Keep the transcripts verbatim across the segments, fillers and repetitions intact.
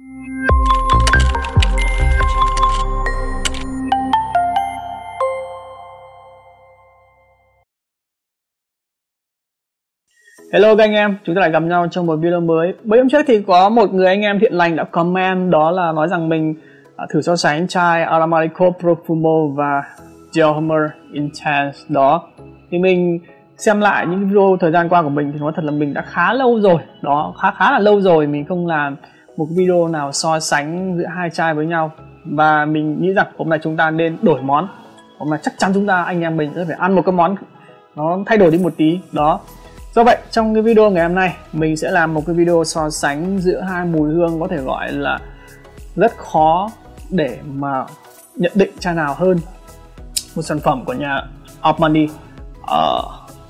Hello các anh em, chúng ta lại gặp nhau trong một video mới. Mấy hôm trước thì có một người anh em thiện lành đã comment, đó là nói rằng mình uh, thử so sánh chai Armanico Profumo và Gel Hammer Intense đó. Thì mình xem lại những video thời gian qua của mình thì nói thật là mình đã khá lâu rồi, đó khá khá là lâu rồi mình không làm một cái video nào so sánh giữa hai chai với nhau. Và mình nghĩ rằng hôm nay chúng ta nên đổi món. Hôm nay chắc chắn chúng ta anh em mình sẽ phải ăn một cái món nó thay đổi đi một tí đó. Do vậy trong cái video ngày hôm nay mình sẽ làm một cái video so sánh giữa hai mùi hương có thể gọi là rất khó để mà nhận định chai nào hơn. Một sản phẩm của nhà Armani uh,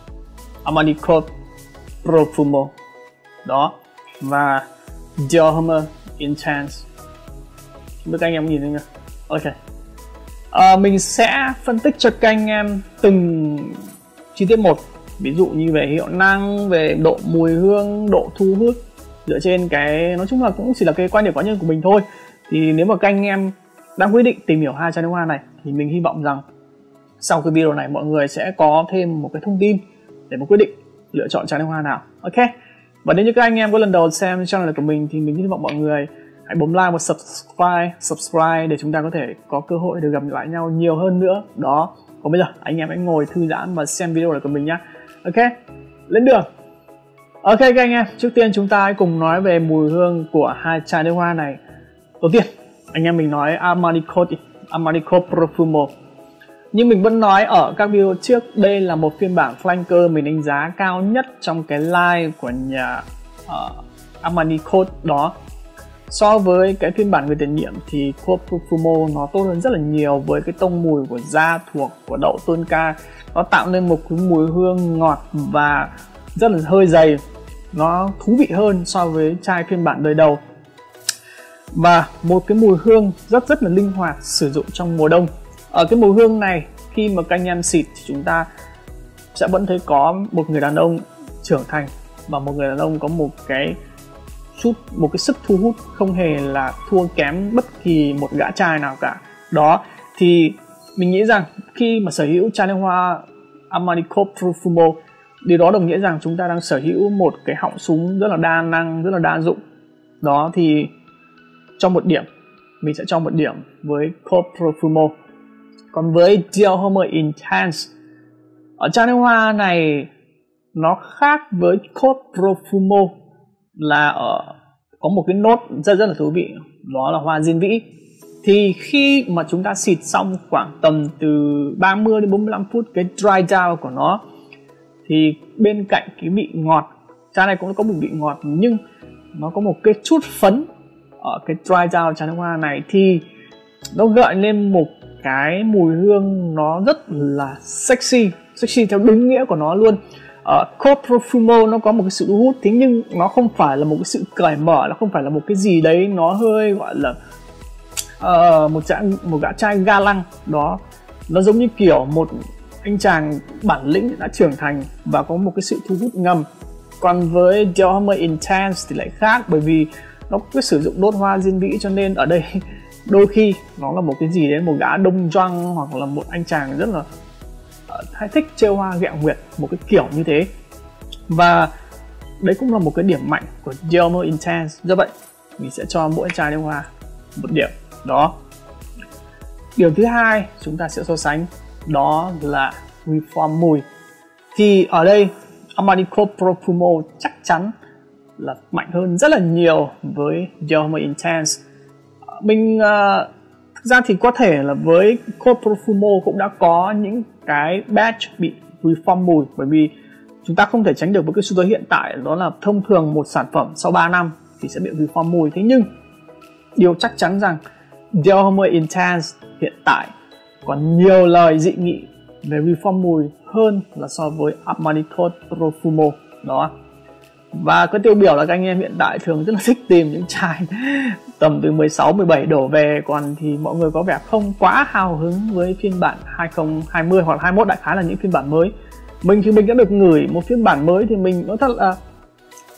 Armanico Profumo đó và Gel Hammer Intense. Không biết các anh em nhìn thấy chưa? Ok. Uh, mình sẽ phân tích cho các anh em từng chi tiết một. Ví dụ như về hiệu năng, về độ mùi hương, độ thu hút, dựa trên cái nói chung là cũng chỉ là cái quan điểm cá nhân của mình thôi. Thì nếu mà các anh em đang quyết định tìm hiểu hai chai nước hoa này thì mình hy vọng rằng sau cái video này mọi người sẽ có thêm một cái thông tin để mà quyết định lựa chọn chai nước hoa nào. Ok. Và nếu như các anh em có lần đầu xem channel của mình thì mình hy vọng mọi người hãy bấm like và subscribe, subscribe để chúng ta có thể có cơ hội được gặp lại nhau nhiều hơn nữa. Đó. Còn bây giờ anh em hãy ngồi thư giãn và xem video này của mình nhé. Ok, lên đường. Ok các anh em, trước tiên chúng ta hãy cùng nói về mùi hương của hai chai nước hoa này. Đầu tiên, anh em mình nói Armanico, Armanico Profumo. Nhưng mình vẫn nói ở các video trước, đây là một phiên bản flanker mình đánh giá cao nhất trong cái line của nhà uh, Armanico đó. So với cái phiên bản người tiền nhiệm thì Profumo nó tốt hơn rất là nhiều với cái tông mùi của da thuộc của đậu tonka. Nó tạo nên một cái mùi hương ngọt và rất là hơi dày, nó thú vị hơn so với chai phiên bản đời đầu. Và một cái mùi hương rất rất là linh hoạt sử dụng trong mùa đông. Ở cái mùi hương này khi mà các anh em xịt thì chúng ta sẽ vẫn thấy có một người đàn ông trưởng thành và một người đàn ông có một cái chút một cái sức thu hút không hề là thua kém bất kỳ một gã trai nào cả. Đó thì mình nghĩ rằng khi mà sở hữu chai nước hoa Armanico Profumo, điều đó đồng nghĩa rằng chúng ta đang sở hữu một cái họng súng rất là đa năng, rất là đa dụng. Đó thì cho một điểm, mình sẽ cho một điểm với Code Profumo. Còn với Gel Hammer Intense, ở chai nước hoa này nó khác với Code Profumo là ở có một cái nốt rất rất là thú vị, đó là hoa diên vĩ. Thì khi mà chúng ta xịt xong khoảng tầm từ ba mươi đến bốn mươi lăm phút cái dry down của nó thì bên cạnh cái vị ngọt, chai này cũng có một vị ngọt nhưng nó có một cái chút phấn ở cái dry down chai nước hoa này thì nó gợi lên một cái mùi hương nó rất là sexy, sexy theo đúng nghĩa của nó luôn. Ở Code Profumo nó có một cái sự thu hút, thế nhưng nó không phải là một cái sự cởi mở, nó không phải là một cái gì đấy nó hơi gọi là uh, một dạng một gã trai ga lăng đó. Nó giống như kiểu một anh chàng bản lĩnh đã trưởng thành và có một cái sự thu hút ngầm. Còn với Gel Hammer Intense thì lại khác, bởi vì nó có sử dụng đốt hoa diên vĩ cho nên ở đây đôi khi nó là một cái gì đấy, một gã đông doanh hoặc là một anh chàng rất là hay thích trêu hoa ghẹo nguyệt, một cái kiểu như thế. Và đấy cũng là một cái điểm mạnh của Gel Hammer Intense. Do vậy mình sẽ cho mỗi chai nước hoa một điểm đó. Điều thứ hai chúng ta sẽ so sánh đó là reform mùi. Thì ở đây Armanico Profumo chắc chắn là mạnh hơn rất là nhiều với Gel Hammer Intense. Mình uh, thực ra thì có thể là với Code Profumo cũng đã có những cái batch bị reform mùi, bởi vì chúng ta không thể tránh được với cái xu thế hiện tại, đó là thông thường một sản phẩm sau ba năm thì sẽ bị reform mùi. Thế nhưng điều chắc chắn rằng Gel Hammer Intense hiện tại còn nhiều lời dị nghị về reform mùi hơn là so với Armanico Profumo đó. Và cái tiêu biểu là các anh em hiện tại thường rất là thích tìm những chai tầm từ mười sáu, mười bảy đổ về, còn thì mọi người có vẻ không quá hào hứng với phiên bản hai không hai không hoặc hai mốt, đại khái là những phiên bản mới. Mình thì mình đã được ngửi một phiên bản mới thì mình nói thật là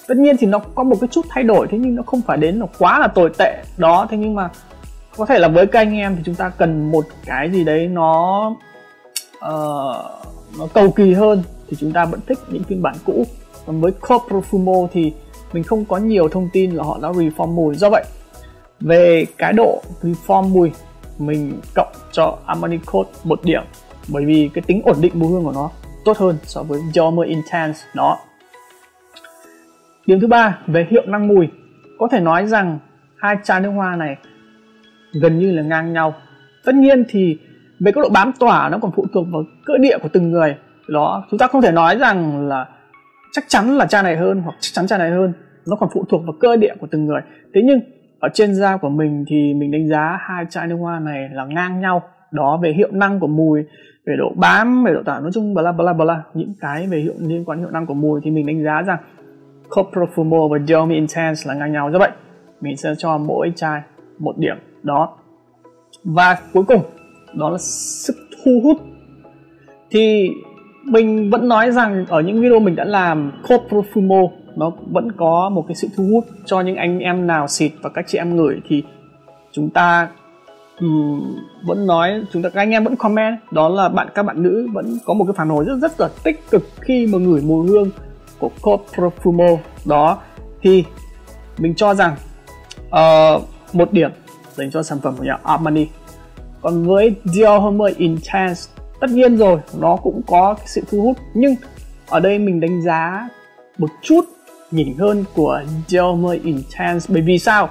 Tất nhiên thì nó có một cái chút thay đổi, thế nhưng nó không phải đến là quá là tồi tệ đó. Thế nhưng mà có thể là với các anh em thì chúng ta cần một cái gì đấy nó uh, nó cầu kỳ hơn, thì chúng ta vẫn thích những phiên bản cũ. Còn với Code Profumo thì mình không có nhiều thông tin là họ đã reform mùi. Do vậy về cái độ reform mùi, mình cộng cho Armani Code một điểm, bởi vì cái tính ổn định mùi hương của nó tốt hơn so với Dior Homme Intense đó. Điểm thứ ba, về hiệu năng mùi, có thể nói rằng hai chai nước hoa này gần như là ngang nhau. Tất nhiên thì về cái độ bám tỏa nó còn phụ thuộc vào cơ địa của từng người đó. Chúng ta không thể nói rằng là chắc chắn là chai này hơn hoặc chắc chắn chai này hơn, nó còn phụ thuộc vào cơ địa của từng người. Thế nhưng ở trên da của mình thì mình đánh giá hai chai nước hoa này là ngang nhau đó, về hiệu năng của mùi, về độ bám, về độ tỏa, nói chung bla bla bla, những cái về hiệu liên quan đến hiệu năng của mùi thì mình đánh giá rằng Code Profumo và Dior Homme Intense là ngang nhau. Do vậy mình sẽ cho mỗi chai một điểm đó. Và cuối cùng đó là sức thu hút. Thì mình vẫn nói rằng ở những video mình đã làm, Code Profumo nó vẫn có một cái sự thu hút cho những anh em nào xịt và các chị em ngửi. Thì chúng ta um, vẫn nói, chúng ta các anh em vẫn comment đó là bạn các bạn nữ vẫn có một cái phản hồi rất rất là tích cực khi mà ngửi mùi hương của Code Profumo đó. Thì mình cho rằng uh, một điểm dành cho sản phẩm của nhà Armani. Còn với Dior Homme Intense, tất nhiên rồi, nó cũng có cái sự thu hút, nhưng ở đây mình đánh giá một chút nhỉnh hơn của Dior Homme Intense. Bởi vì sao?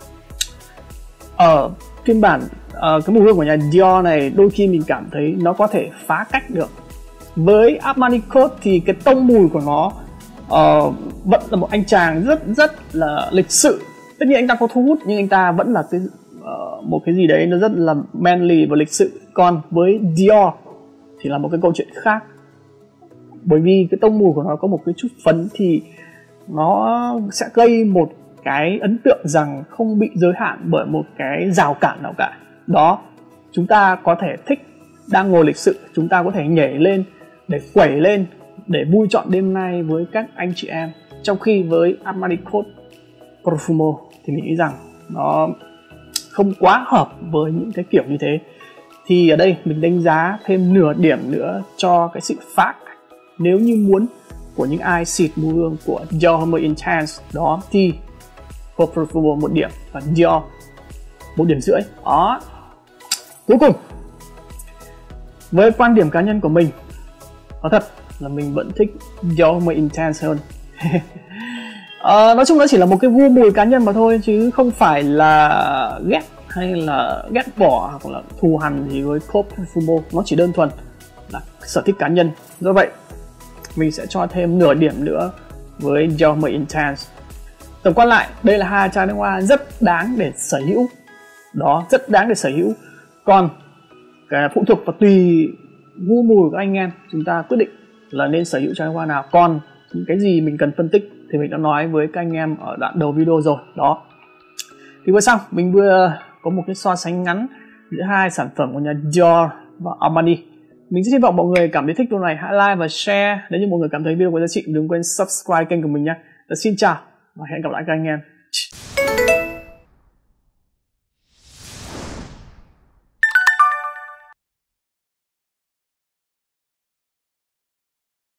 Ở phiên bản uh, cái mùi hương của nhà Dior này đôi khi mình cảm thấy nó có thể phá cách được. Với Armani Code thì cái tông mùi của nó uh, vẫn là một anh chàng rất rất là lịch sự. Tất nhiên anh ta có thu hút nhưng anh ta vẫn là cái uh, một cái gì đấy nó rất là manly và lịch sự. Còn với Dior thì là một cái câu chuyện khác, bởi vì cái tông mùi của nó có một cái chút phấn thì nó sẽ gây một cái ấn tượng rằng không bị giới hạn bởi một cái rào cản nào cả đó. Chúng ta có thể thích đang ngồi lịch sự, chúng ta có thể nhảy lên để quẩy lên để vui chọn đêm nay với các anh chị em. Trong khi với Armani Code Profumo thì mình nghĩ rằng nó không quá hợp với những cái kiểu như thế. Thì ở đây mình đánh giá thêm nửa điểm nữa cho cái sự phá cách. Nếu như muốn của những ai xịt mùi hương của Dior Homme Intense đó thì Code Profumo một điểm và Dior một điểm rưỡi đó. Cuối cùng, với quan điểm cá nhân của mình, nói thật là mình vẫn thích Dior Homme Intense hơn. à, nói chung nó chỉ là một cái gu mùi cá nhân mà thôi, chứ không phải là ghét hay là ghét bỏ hoặc là thù hằn gì với Code Profumo. Nó chỉ đơn thuần là sở thích cá nhân. Do vậy mình sẽ cho thêm nửa điểm nữa với Dior Homme Intense. Tổng quan lại, đây là hai chai nước hoa rất đáng để sở hữu đó, rất đáng để sở hữu. Còn cái phụ thuộc vào tùy gu mùi của các anh em, chúng ta quyết định là nên sở hữu chai nước hoa nào. Còn những cái gì mình cần phân tích thì mình đã nói với các anh em ở đoạn đầu video rồi đó. Thì vừa xong mình vừa có một cái so sánh ngắn giữa hai sản phẩm của nhà Dior và Armani. Mình rất hy vọng mọi người cảm thấy thích video này, hãy like và share. Nếu như mọi người cảm thấy video có giá trị, đừng quên subscribe kênh của mình nhé. Xin chào và hẹn gặp lại các anh em.